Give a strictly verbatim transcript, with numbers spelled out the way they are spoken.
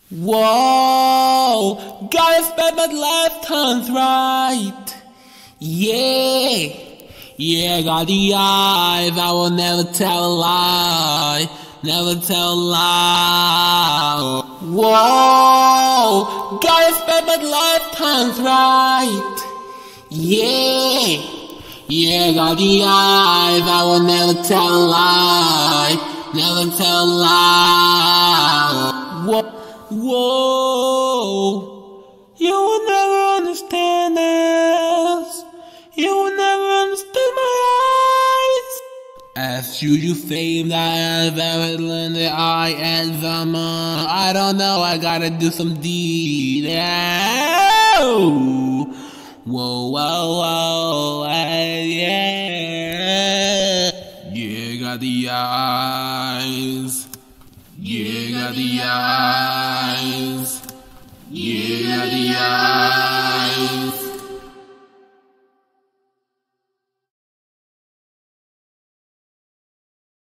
Whoa, gotta spread my left turns right. Yeah, yeah, got the eyes, I will never tell a lie, never tell a lie. Whoa, gotta spread my left turns right. Yeah, yeah, got the eyes, I will never tell a lie, never tell a lie. Whoa, whoa, you will never understand this. You will never understand my eyes. As you, you fame that I have ever learned that I am the I don't know, I gotta do some deed. Yeah. Whoa, whoa, whoa, yeah. Yeah, got the eyes. Yeah, got the eyes. Yeah, got the eyes.